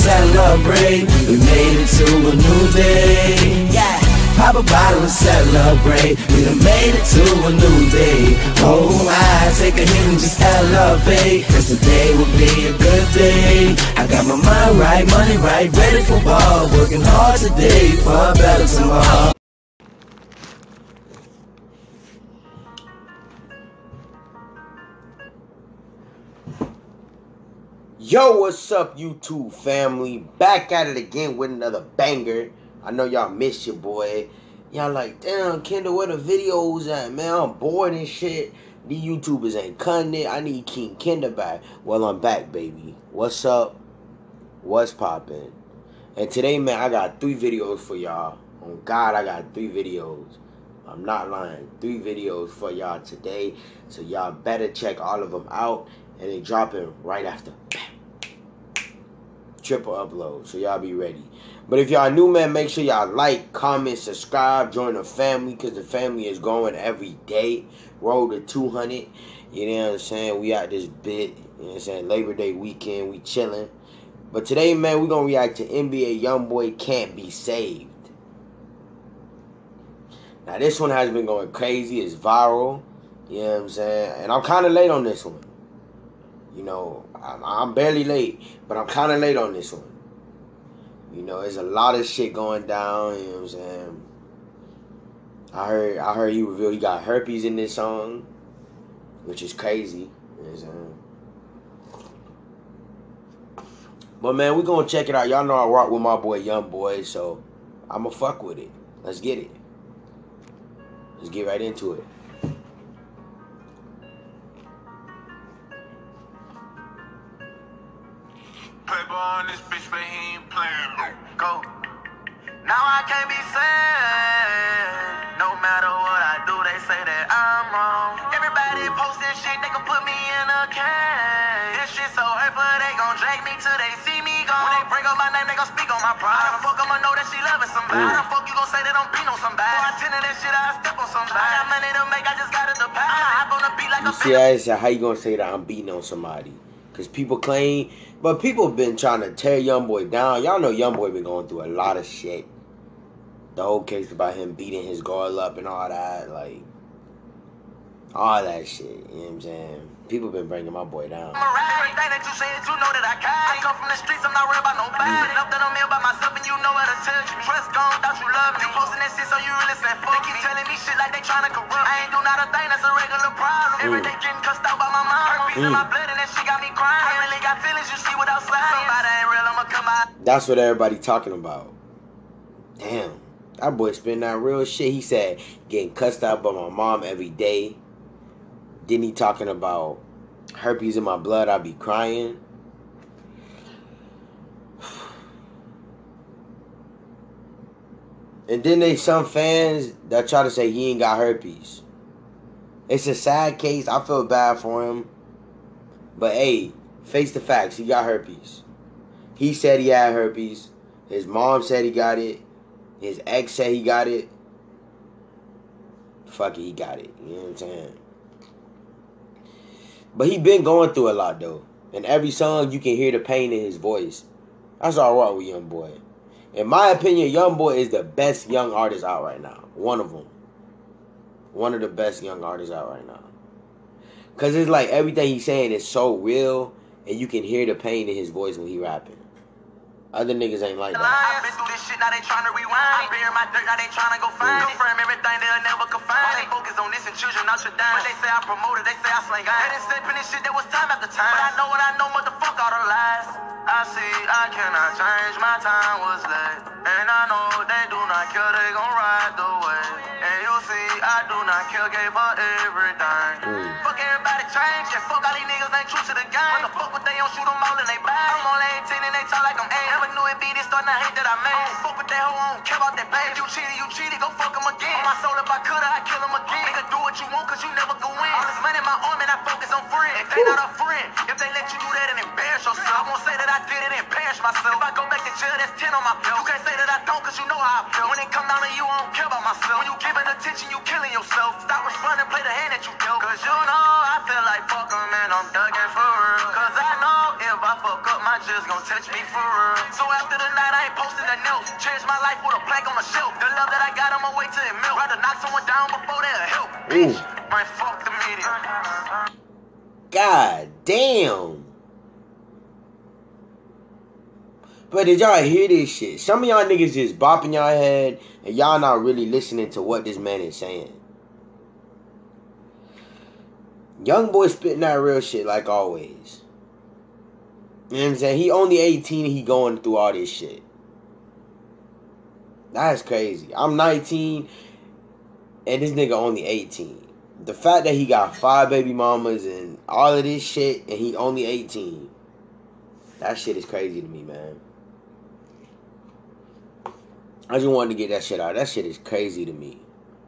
celebrate. We made it to a new day. Yeah. Pop a bottle and celebrate. We done made it to a new day. Oh, I take a hit and just elevate, cause today will be a good day. I got my mind right, money right, ready for ball. Working hard today for a better tomorrow. Yo, what's up, YouTube family? Back at it again with another banger. I know y'all miss your boy. Y'all like, damn, Kendall, where the videos at, man? I'm bored and shit. These YouTubers ain't cutting it. I need King Kendall back. Well, I'm back, baby. What's up? What's poppin'? And today, man, I got 3 videos for y'all. On God, I got 3 videos. I'm not lying. 3 videos for y'all today. So y'all better check all of them out. And they dropping right after. Triple upload. So y'all be ready. But if y'all new, man, make sure y'all like, comment, subscribe, join the family, because the family is growing every day. Roll to 200. You know what I'm saying? We out this bit. You know what I'm saying? Labor Day weekend. We chilling. But today, man, we're going to react to NBA YoungBoy Can't Be Saved. Now, this one has been going crazy. It's viral. You know what I'm saying? And I'm kind of late on this one. You know, I'm barely late, but I'm kind of late on this one. You know, there's a lot of shit going down, you know what I'm saying? I heard he revealed he got herpes in this song, which is crazy, you know what I'm saying? But man, we gonna check it out. Y'all know I rock with my boy YoungBoy, so I'ma fuck with it. Let's get it. Let's get right into it. Paper on this bitch, but he ain't playing. Go. Now I can't be sad. No matter what I do, they say that I'm wrong. Everybody posting shit, they gon' put me in a cage. This shit so hurtful, they gon' drag me till they see me gone. When they bring up my name, they gon' speak on my pride. How the fuck I'ma know that she loving somebody? How the fuck you gon' say that I'm beating on somebody? Before I tend to that shit, I step on somebody. I got money to make, I just gotta deposit. I hop on the beat like a bitch. You see, how you gonna say that I'm beating on somebody? Because people claim, but people have been trying to tear YoungBoy down. Y'all know YoungBoy been going through a lot of shit. The whole case about him beating his girl up and all that, like, all that shit, you know what I'm saying? People been bringing my boy down. I'm around everything that you say, you know that I come from the streets, I'm not worried about nobody. Up that I'm here by myself and you know how to touch me. Trust gone, thought you loved me. You posting that shit so you really said fuck. They keep telling me shit like they trying to corrupt. I ain't do not a thing, that's a regular problem. Every day getting cussed out by my mom. Herpes in my blood and that shit got me crying. I really got feelings, you see without sliding. Somebody ain't real, I'ma come out. That's what everybody talking about. Damn. That boy spitting that real shit. He said getting cussed out by my mom every day. Then he talking about herpes in my blood, I be crying. And then there's some fans that try to say he ain't got herpes. It's a sad case. I feel bad for him. But hey, face the facts. He got herpes. He said he had herpes. His mom said he got it. His ex said he got it. Fuck it, he got it. You know what I'm saying? But he been going through a lot, though. In every song, you can hear the pain in his voice. That's all right with YoungBoy. In my opinion, YoungBoy is the best young artist out right now. One of them. One of the best young artists out right now. Because it's like everything he's saying is so real, and you can hear the pain in his voice when he rapping. Other niggas ain't like that. I've been through this shit, now they tryna rewind. I bury my dirt, now they tryna go find it. Confirm everything they'll never confine. They focus on this and children out your dime. But they say I promoted, they say I slang guys. They didn't say this shit, there was time after time. But I know what I know, motherfuck all the lies. I see, I cannot change, my time was late. And I know they do not care, they gon' ride the way. And you see, I do not care, gave her everything. Fuck everybody change, and fuck all these niggas ain't true to the game. What the fuck would they don't shoot them all in they bag? I'm only 18 and they talk like I'm 8. Never knew it be this starting, I hate that I made. Fuck with that hoe, I don't care about that page. You cheated, go fuck them again. On my soul, if I could, I'd kill them again. Nigga, do what you want, cause you never go win. All this money in my arm, and I focus on friends. If they not a friend, if they let you do that and embarrass yourself, I won't say that I did it and embarrass myself. If I go back to jail, that's 10 on my belt. You can't say that I don't, cause you know how I feel. When it come down to you, I don't care about myself. When you giving attention, you killing yourself. Stop responding, play the hand that you dealt. Cause you know I feel like fuck 'em and I'm thugging for real. Cause I know if I I fuck up, my judge gon' touch me for real. So after the night, I ain't posting a note. Cherish my life with a plaque on the shelf. The love that I got, I'ma wait till it melt. Rather knock someone down before they'll help. Bitch, man, fuck the media. God damn. But did y'all hear this shit? Some of y'all niggas just bopping y'all head and y'all not really listening to what this man is saying. Young boy spitting that real shit like always. You know what I'm saying? He only 18 and he going through all this shit. That's crazy. I'm 19 and this nigga only 18. The fact that he got 5 baby mamas and all of this shit and he only 18. That shit is crazy to me, man. I just wanted to get that shit out. That shit is crazy to me.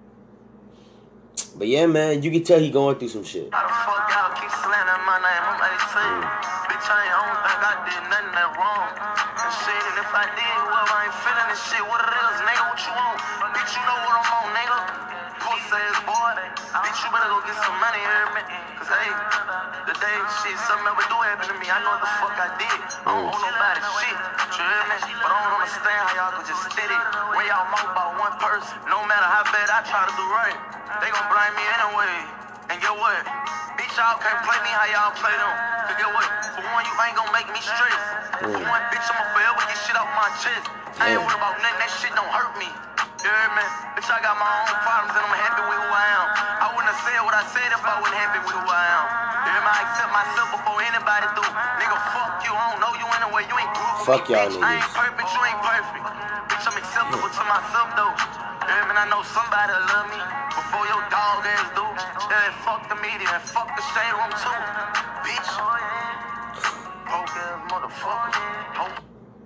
But yeah, man, you can tell he going through some shit. How the fuck y'all keep slandering my name? I'm 18. Bitch, I don't think I did nothing that wrong. And shit, and if I did, well, I ain't feeling this shit. What it is, nigga, what you want? Bitch, you know what I'm on, nigga. Pussy ass boy. Bitch, you better go get some money, hear me? Cause hey, the day shit, something ever do happen to me, I know what the fuck I did. I don't owe nobody shit. You hear me? But I don't understand how y'all could just steady when y'all mouth about one person. No matter how bad I try to do right, they gon' blame me anyway. And get what? Bitch, y'all can't play me how y'all play them. Cause get what? For one, you ain't gon' make me stress. For one, bitch, I'ma forever get shit off my chest. I ain't worried about nothing, that shit don't hurt me. You hear me? Bitch, I got my own problems and I'm happy with who I am. I wouldn't have said what I said if I wasn't happy with who I am. You hear me? I accept myself before anybody do. Nigga, fuck you, I don't know you anyway. You ain't good with Fuck me, y'all bitch. niggas. I ain't perfect, you ain't perfect. Bitch, I'm acceptable to myself though. You hear me? And I know somebody love me before your dog ass do. Yeah, fuck the media and fuck the shade room too. Bitch. Broke ass motherfucker.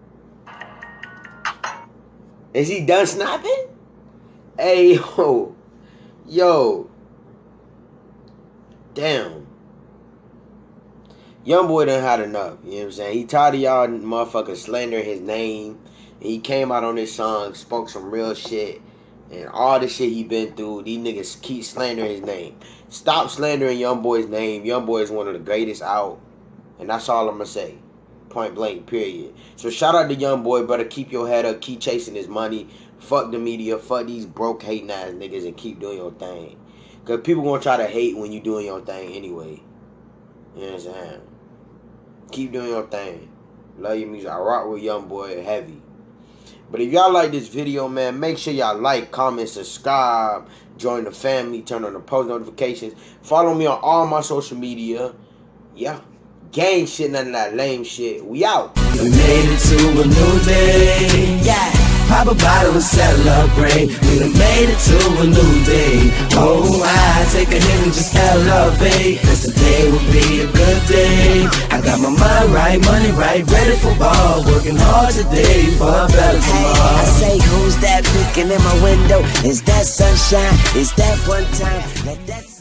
Is he done snapping? Hey, yo. Damn. Young boy done had enough. You know what I'm saying? He tired of y'all motherfuckers slandering his name. He came out on this song, spoke some real shit. And all the shit he been through, these niggas keep slandering his name. Stop slandering Young Boy's name. Young Boy is one of the greatest out. And that's all I'm going to say. Point blank, period. So shout out to Young Boy, brother. Keep your head up. Keep chasing his money. Fuck the media. Fuck these broke hating ass niggas and keep doing your thing. Because people going to try to hate when you doing your thing anyway. You know what I'm saying? Keep doing your thing. Love your music. I rock with Young Boy heavy. But if y'all like this video, man, make sure y'all like, comment, subscribe, join the family, turn on the post notifications. Follow me on all my social media. Yeah. Gang shit, none of that lame shit. We out. We made it to a new day. Yeah. Pop a bottle and celebrate. We done made it to a new day. Oh, I take a hit and just elevate. Cause today will be a good day. I got my mind right, money right, ready for ball. Working hard today for a better tomorrow. I say, who's that peeking in my window? Is that sunshine? Is that one time?